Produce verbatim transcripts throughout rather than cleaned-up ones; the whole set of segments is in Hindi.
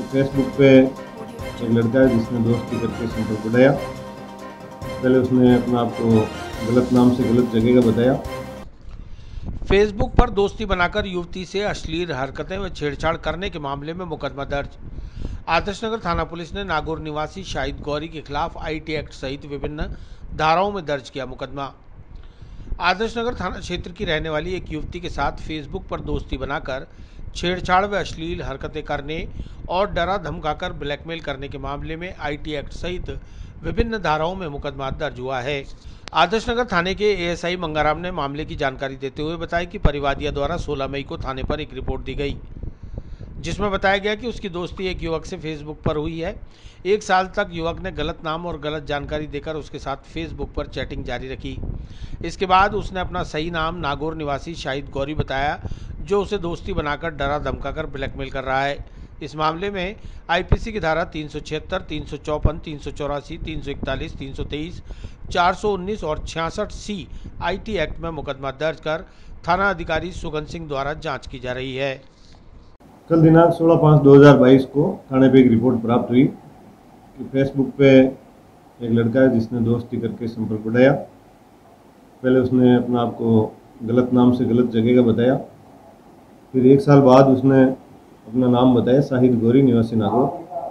फेसबुक पे एक लड़का है जिसने दोस्ती करके संपर्क बढ़ाया। पहले उसने अपना आप को गलत नाम से गलत जगह का बताया। फेसबुक पर दोस्ती बनाकर युवती से अश्लील हरकतें व छेड़छाड़ करने के मामले में मुकदमा दर्ज। आदर्शनगर थाना पुलिस ने नागौर निवासी शाहिद गौरी के खिलाफ आईटी एक्ट सहित विभिन्न धाराओं में दर्ज किया मुकदमा। आदर्शनगर थाना क्षेत्र की रहने वाली एक युवती के साथ फेसबुक पर दोस्ती बनाकर छेड़छाड़ व अश्लील हरकतें करने और डरा धमकाकर ब्लैकमेल करने के मामले में आईटी एक्ट सहित विभिन्न धाराओं में मुकदमा दर्ज हुआ है। आदर्शनगर थाने के एएसआई मंगाराम ने मामले की जानकारी देते हुए बताया कि परिवादिया द्वारा सोलह मई को थाने पर एक रिपोर्ट दी गई, जिसमें बताया गया कि उसकी दोस्ती एक युवक से फेसबुक पर हुई है। एक साल तक युवक ने गलत नाम और गलत जानकारी देकर उसके साथ फेसबुक पर चैटिंग जारी रखी। इसके बाद उसने अपना सही नाम नागौर निवासी शाहिद गौरी बताया, जो उसे दोस्ती बनाकर डरा धमकाकर ब्लैकमेल कर रहा है। इस मामले में आईपीसी की धारा तीन सौ छिहत्तर, तीन सौ चौपन, तीन सौ चौरासी, तीन सौ इकतालीस, तीन सौ तेईस, चार सौ उन्नीस और छियासठ सी आईटी एक्ट में मुकदमा दर्ज कर थाना अधिकारी सुगन सिंह द्वारा जांच की जा रही है। कल दिनांक सोलह पाँच दो हज़ार बाईस को थाने पे एक रिपोर्ट प्राप्त हुई कि फेसबुक पे एक लड़का है जिसने दोस्ती करके संपर्क बढ़ाया। पहले उसने अपना आप को गलत नाम से गलत जगह का बताया। फिर एक साल बाद उसने अपना नाम बताया, शाहिद गौरी निवासी नागौर।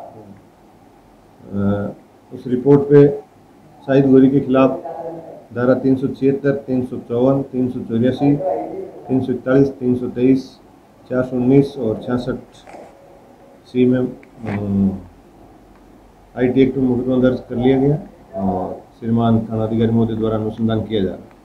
उस रिपोर्ट पे शाहिद गौरी के खिलाफ धारा तीन सौ छिहत्तर, तीन सौ चौवन, तीन सौ चौरासी, तीन सौ इकतालीस, तीन सौ तेईस, चार सौ उन्नीस और छियासठ सी में आई टी एक्ट में मुकदमा दर्ज कर लिया गया और श्रीमान थानाधिकारी महोदय द्वारा अनुसंधान किया जा रहा है।